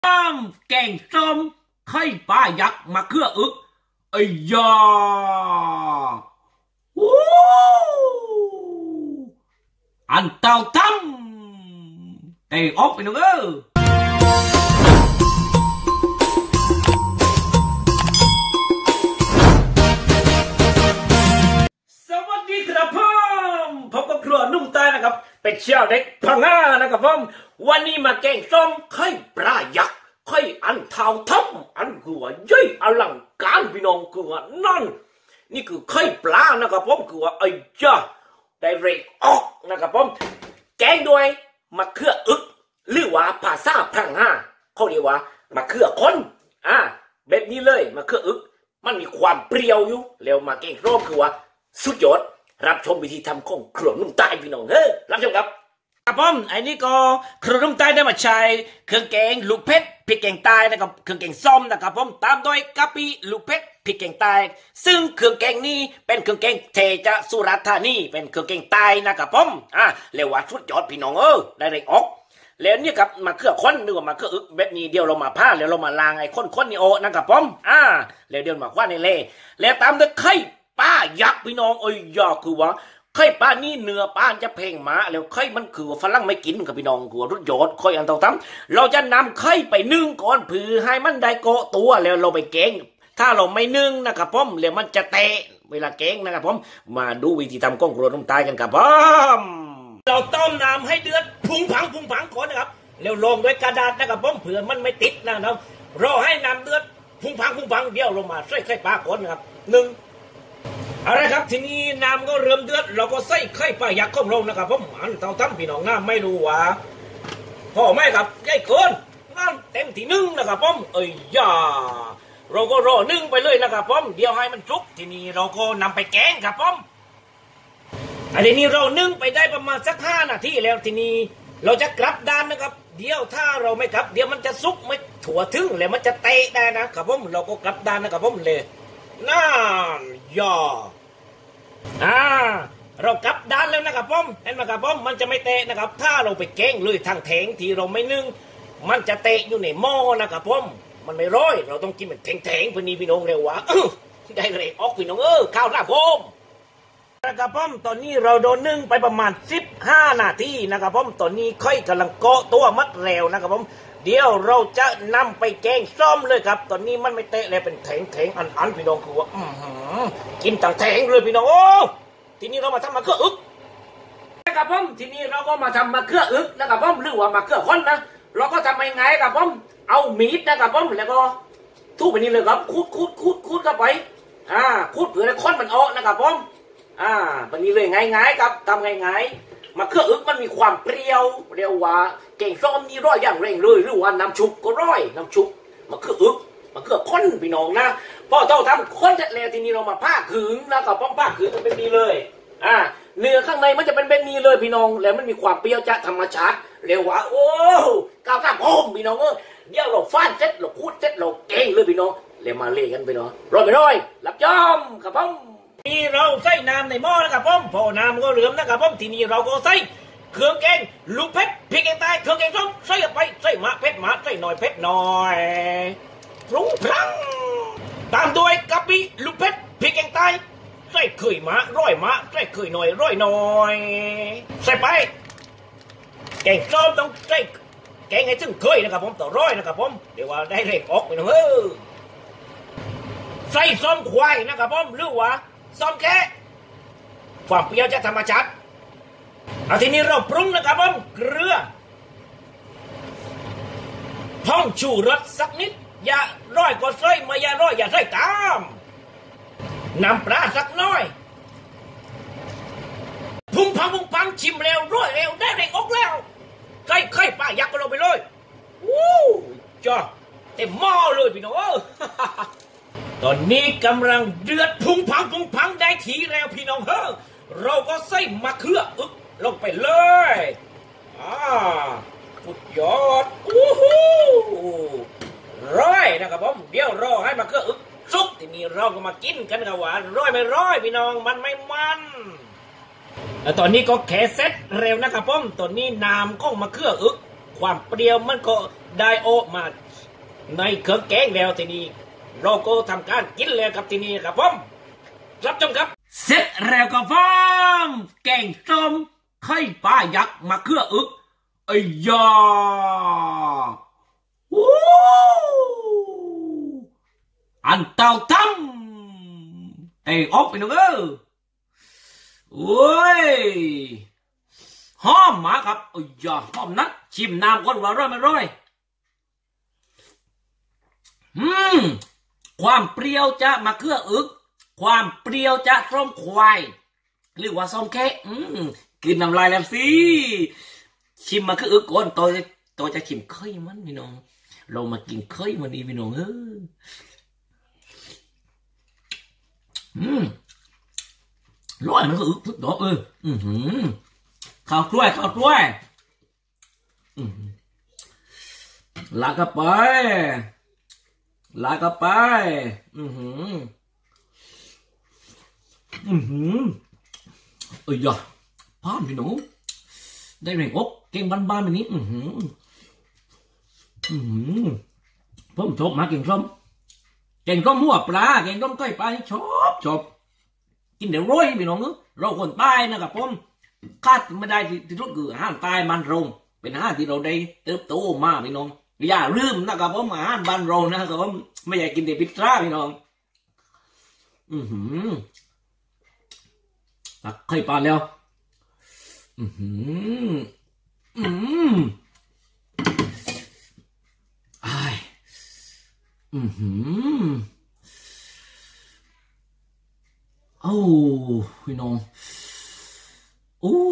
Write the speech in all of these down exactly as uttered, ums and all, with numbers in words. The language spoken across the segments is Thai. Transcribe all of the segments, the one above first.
แกงส้มไข่ปลายักษ์มาเครืออึกไอ้ยาวู้อันเต่าตั้มไอ้ออกไปหนูเออสวัสดีครับผมพบกับครัวนุ่มใต้นะครับเป็นเชี่ยวเด็กพังงานะครับผมวันนี้มาแกงส้มไข่ปลายักษ์ไข่อันเท่าทับอันคือว่าย่อยอลังการพี่น้องคือว่านั่นนี่คือไข่ปลานะครับผมคือว่าไอ้จ้าได้เรกออกนะครับผมแกงด้วยมะเขืออึกหรือว่าภาษาพังงาเขาเรียกว่ามะเขือคนอ่าแบบนี้เลยมะเขืออึกมันมีความเปรี้ยวอยู่แล้วมาแกงส้มคือว่าสุดยอดรับชมวิธีทำของครัวนุ่มใต้พี่น้องเฮ้ยรับชมครับครับผมไอ้นี่ก็ครัวนุ่มใต้ได้มาใช้เครื่องแกงลูกเพชรพริกแกงใต้นะครับเครื่องแกงส้มนะครับผมตามด้วยกะปิลูกเพชรพริกแกงใต้ซึ่งเครื่องแกงนี้เป็นเครื่องแกงเทจะสุราษฎร์ธานีเป็นเครื่องแกงใต้นะครับผมอ่าเรียกว่าสุดยอดพี่น้องเออได้เลยออกแล้วนี่ครับมาเครื่องค้นหรือว่ามาเครื่องอึกแบบนี้เดียวเรามาผ้าแล้วเรามาล้างไอ้ค้นค้นนี่โอนะครับผมอ่าแล้วเดี๋ยวมาคว้าในเล่แล้วตามด้วยไข่ปลายักษ์พี่น้องเอ้ยยาคือว่าไข่ปลานี่เนื้อปลาจะเพ่งมาแล้วไข่มันคือฝรั่งไม่กินกับพี่น้องกลัวรุดยอดไข่อันเท่าตั้มเราจะนำไข่ไปนึ่งก่อนเพื่อให้มันได้เกาะตัวแล้วเราไปแกงถ้าเราไม่นึ่งนะครับผมแล้วมันจะเตะเวลาแกงนะครับผมมาดูวิธีทำก้องครัวนุ่มใต้กันครับผมเราต้มน้ำให้เดือดพุงผังพุงผังก่อนนะครับแล้วลงด้วยกระดาษนะครับผมเผื่อมันไม่ติดนะครับรอให้น้ำเดือดพุงผังพุงผังเดี๋ยวเรามาใส่ไข่ปลาก่อนนะครับหนึ่งอะไรครับทีนี้น้ำก็เริ่มเดือดเราก็ใส่ไข่ปลายักษ์ของเรานะครับผมอันเท่าทั้งพี่น้องน้าไม่รู้ว่าพ่อแม่ครับใหญ่เกินนั่นเต็มที่หนึ่งนะครับผมเอ้ยย่าเราก็รอนึ่งไปเลยนะครับผมเดี๋ยวให้มันสุกทีนี้เราก็นำไปแกงครับผมอันนี้เรานึ่งไปได้ประมาณสักห้านาทีแล้วทีนี้เราจะกลับด้านนะครับเดี๋ยวถ้าเราไม่กลับเดี๋ยวมันจะสุกไม่ถั่วถึงแล้วมันจะเตะได้นะครับผมเราก็กลับด้านนะครับผมเลยนั่นย่ออ่าเรากลับด้านแล้วนะครับผมเห็นไหมครับผมมันจะไม่เตะนะครับถ้าเราไปแกงเลยทางแถงที่เราไม่นึ่งมันจะเตะอยู่ในหม้อนะครับผมมันไม่ร้อยเราต้องกินเป็นแถงๆพี่นี่พี่น้องเร็ววะได้เลยออกพี่น้องเออข้าวหน้าผมนะครับผมตอนนี้เราโดนนึ่งไปประมาณสิบห้านาทีนะครับผมตอนนี้ค่อยกำลังเกาะตัวมัดแล้วนะครับผมเดี๋ยวเราจะนำไปแกงส้มเลยครับตอนนี้มันไม่เตะเลยเป็นแถงๆอันๆพี่น้องคือว่าอืมกินต่างแถงเลยพี่น้องโอ้ทีนี้เรามาทำมะเขืออึกนะครับผมทีนี้เราก็มาทำมะเขืออึกนะครับผมหรือว่ามะเขือค้นนะเราก็ทำยังไงครับผมเอามีดนะครับผมแล้วก็ทุบไปนี่เลยครับคูดคูดคูดคูดเข้าไปอ่าคูดเผื่อให้ค้นมันออกนะครับผมอ่าแบบนี้เลยง่ายๆครับทำง่ายๆมะเขืออึกมันมีความเปรี้ยวเรียกว่าเก่งส้มนี่ร้อยอย่างเร่งเลยหรือว่าน้ำชุบก็ร้อยน้ำชุบมะเขืออึกมะเขือค้นพี่น้องนะพอเท่าทำค้นเสร็จแล้วทีนี้เรามาผ้าขึงนะครับป้องผ้าขึงมันเป็นนี้เลยอ่าเนื้อข้างในมันจะเป็นแบบนี้เลยพี่น้องแล้วมันมีความเปรี้ยวจากธรรมชาติเรียกว่าโอ้ก้าวข้ามโอมพี่น้องเออเดี๋ยวเราฟาดเสร็จเราคูดเสร็จเราเก่งเลยพี่น้องเรียกมาเล่กันพี่น้องร้อยไปร้อยรับจอมครับผมนี่เราใส่น้ำในหม้อนะครับผมพอน้ำก็เหลืองนะครับผมทีนี้เราก็ใส่เครื่องแกงลูกเพชรพริกแกงใต้เครื่องแกงส้มใส่ไปใส่มะเพชรมะใส่หน่อยเพชรหน่อยปรุงพลังตามด้วยกะปิลูกเพชรพริกแกงใต้ใส่เคยมะร้อยมะใส่เคยหน่อยร้อยหน่อยใส่ไปแกงส้มต้องใส่แกงให้ถึงเคยนะครับผมต่อร้อยนะครับผมเดี๋ยวว่าได้เร่งออกไปนะเฮ้ยใส่ส้มควายนะครับผมหรือว่าส้มแค่ความเปรี้ยวจะธรรมชาติเอาทีนี้เราปรุงนะครับผมเกลือท่องชูรสสักนิดอย่าร้อยก็ใส่ไม่อย่าร้อยอย่าใส่ตามน้ำปลาสักน้อยพุ่งพังพุ่งพังชิมเร็วร้อยเร็วได้เร่งออกแล้วไข่ไข่ปลายักษ์ก็ลงไปเลยวู้จ้าเต็มหม้อเลยพี่น้องตอนนี้กำลังเดือดพุ่งพังพุ่งพังได้ทีแล้วพี่น้องเฮ้อเราก็ใส่มะเขืออึกลงไปเลยอ่าสุดยอดอู้หูร้อยนะครับผมเดี๋ยวรอให้มะเขืออึกสุกทีนี้เราก็มากินกันกับหวานร้อยไม่ร้อยพี่น้องมันไม่มันแล้วตอนนี้ก็แค่เซ็ตเร็วนะครับผมตอนนี้น้ำของมะเขืออึกความเปรี้ยวมันก็ได้โอมาในเครื่องแกงแล้วทีนี้เราก็ทำการกินแล้วครับทีนี้ครับผมรับชมครับเสร็จแล้วครับผมแกงส้มไข่ปลายักษ์มะเขืออึกไอ้ยาโอ้อันเต่าตั้มไอ้ออกไปหนึ่งเออโอ้ยหอมมาครับไอ้ยาหอมนักชิมน้ำก่อนว่าร้อยไม่ร้อยอืมความเปรี้ยวจะมะเขืออึกความเปรี้ยวจะส้มควายหรือว่าส้มแค่อืมกินน้ำลายแล้วสิชิมมะเขืออึกก่อนตัวตัวจะชิมเคยมันพี่น้องเรามากินเคยมันดีพี่น้องเอออืมร้อยมันก็อึกทุกดอกเอออือหือข้าวกล้วยข้าวกล้วยอืมลากไปลากไปอือหืออือหือเอ้ยอ่ะพานพี่หนูได้แรงอกเก่งบ้านๆแบบนี้อือหืออือหือผมชอบมาเก่งส้มเก่งส้มหัวปลาเก่งส้มก้อยปลานี่ชอบชอบกินเดี๋ยวร้อยพี่น้องเราคนใต้นะครับผมคาดไม่ได้ที่สุดคืออาหารใต้มันรงเป็นอาหารที่เราได้เติบโตมาพี่น้องอย่าลืมนะครับผมอาหารบ้านเรานะครับผมไม่อยากกินแต่พิซซ่าพี่น้องอือหือตักไข่ปลาแล้วอือหืออืมไออือหือโอ้พี่น้องโอ้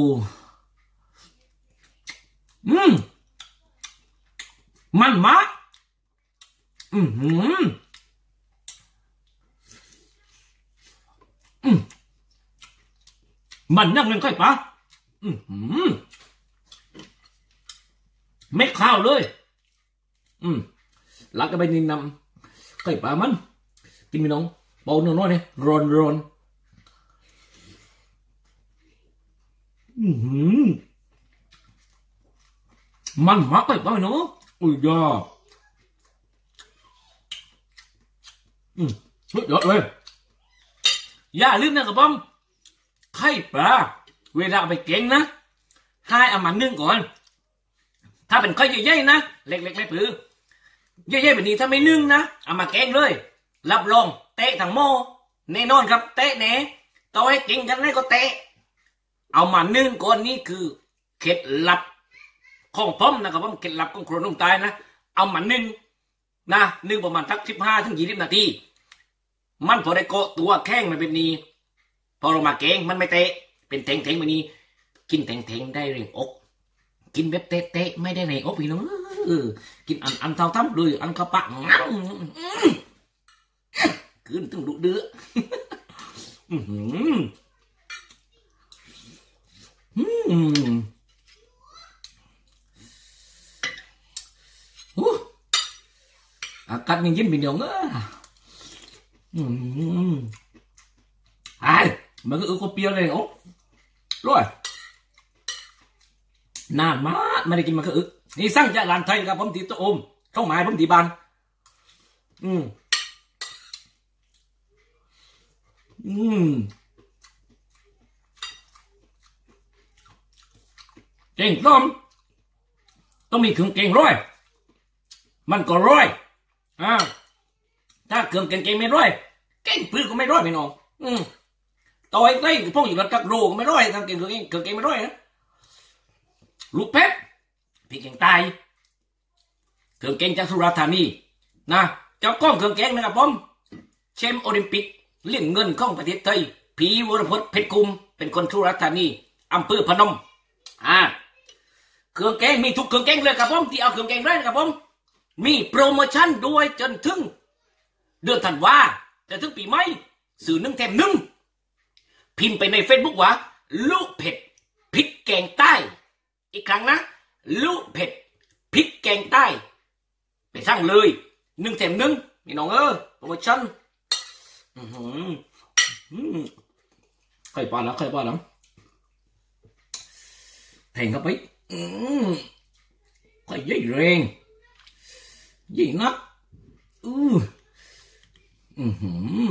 อืมมันมากอือหืออืมมันนักเล่นไข่ปลาอือหือไม่ข้าวเลยอืมหลักก็ไปนินนำไข่ปลามันกินพี่น้องเบาหน่อยเนี่ยร้อนร้อนอือหือมันมากไข่ปลาพี่น้องอุ้ยยาอืมสุดยอดเลยอย่าลืมนะครับผมไข่ปลาเวลาไปเก่งนะให้เอามานึ่งก่อนถ้าเป็นไข่ใหญ่ๆนะเล็กๆไม่ผือใหญ่ๆแบบนี้ถ้าไม่นึ่งนะเอามาแกงเลยรับรองเตะทั้งโม่แน่นอนครับเตะแน่ต่อให้เก่งกันได้ก็เตะเอามานึ่งก่อนนี่คือเคล็ดลับของผมนะครับผมเคล็ดลับของครัวนุ่มตายนะเอามานึ่งนะนึ่งประมาณสักสิบห้าถึงยี่สิบนาทีมันพอได้เกาะตัวแข้งมันเป็นนี้พอเรามาแกงมันไม่เตะเป็นเถงเถงแบบนี้กินเถงเถงได้เรื่องอกกินแบบเตะเตะไม่ได้ในอกพี่น้องเออกินอันอันเท่าทั้งเลยอันกระปะงั้งคืนถึงดุเดืออืมอืมอากาศเย็นๆพี่น้องเอออืมไอ้มันก็เออก็เปรี้ยวเลยโอ้ร้อยนานมากไม่ได้กินมันก็อึนี่สั่งจากร้านไทยครับผมตีโต๊ะอมเข้าหมายผมตีบานอืมอืมเก่งต้มต้องมีเครื่องเก่งร้อยมันก็ร้อยอ่าถ้าเครื่องเก่งเก่งไม่ร้อยเก่งปืนก็ไม่ร้อยพี่น้องอืมต่อยได้พวกอยู่ระดับโลก็ไม่ร้อยทำเก่งเครื่องเก่งเครื่องเก่งไม่ร้อยนะลูกเพชรพี่เก่งตายเครื่องเก่งจากสุราษฎร์ธานีนะเจ้าก้องเครื่องเก่งนะครับผมแชมป์โอลิมปิกเล่นเงินของประเทศไทยพีวรพจน์เพชรกุมเป็นคนสุราษฎร์ธานีอำเภอพนมอ่าเครื่องแกงมีทุกเครื่องแกงเลยครับผมที่เอาเครื่องแกงได้นะครับผมมีโปรโมชั่นด้วยจนถึงเดือนธันวาจะถึงปีใหม่สื่อหนึ่งแถมหนึ่งพิมพ์ไปในเฟซบุ๊กว่าลูกเผ็ดพริกแกงใต้อีกครั้งนะลูกเผ็ดพริกแกงใต้ไปสั่งเลยหนึ่งแถมหนึ่งนี่น้องเออโปรโมชั่นอือหืออืมไข่ปลาแล้วไข่ปลาแล้วแทงเข้าไปอืมไข่ใหญ่แรงยิ่งนักอืออือหือ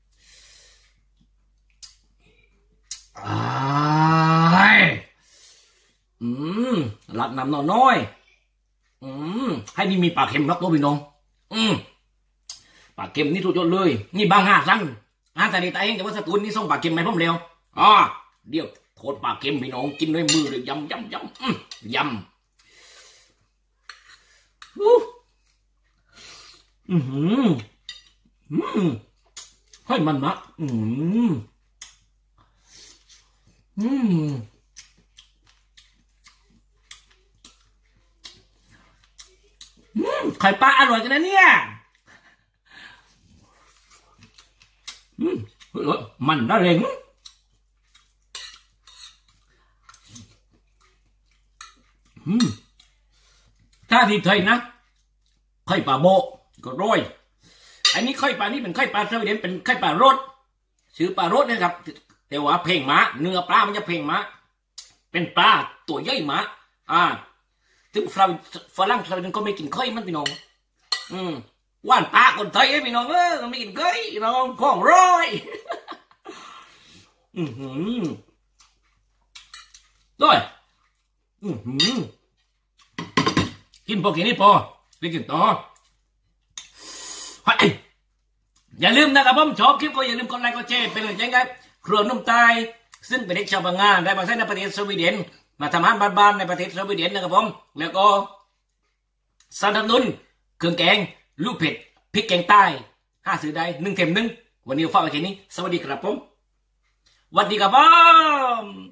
อ้ายอืมหลับน้ำนอนน้อยอืมให้นี่มีปลาเค็มรักตัวพี่น้องอืมปลาเค็มนี่สุดยอดเลยนี่บางห้าสั่งอาแต่ในตาเองแต่ว่าสตูนนี่ส่งปลาเค็มไหมพ่อมเร็วอ๋อเดี๋ยวโทษปลาเค็มพี่น้องกินด้วยมือเลยยำยำยำอืมยำอู้อือหืออืมให้มันนะอืมอืมไข่ปลาอร่อยกันนะเนี่ยอืมมันน่าเร่งอืมถ้าที่ไทยนะไข่ปลาโบก็ร้อยอันนี้ไข่ปลานี่เป็นไข่ปลาสวีเดนเป็นไข่ปลารสชื่อปลารสนะครับแต่ว่าเพ่งม้าเนื้อปลามันจะเพ่งม้าเป็นปลาตัวใหญ่ม้าอ่าถึงฝรั่งสวีเดนก็ไม่กินไข่มันพี่น้องอืมว่านปลาคนไทยพี่น้องเออไม่กินไข่พี่น้องของร้อยอือหือด้วยอือหือกินพอกินนี่พอไปกินต่ออย่าลืมนะครับผมชอบคลิปก็อย่าลืมกดไลค์กดแชร์เป็นกำลังใจครับครัวนุ่มตายซึ่งเป็นเด็กชาวบางงานได้มาใช้ในประเทศสวีเดนมาทำอาหารบ้านๆในประเทศสวีเดนนะครับผมแล้วก็สนับสนุนเครื่องแกงลูกเผ็ดพริกแกงใต้ห้าซื้อได้หนึ่งเข็มหนึ่งวันนี้ฝากไว้แค่นี้สวัสดีครับผมสวัสดีครับผม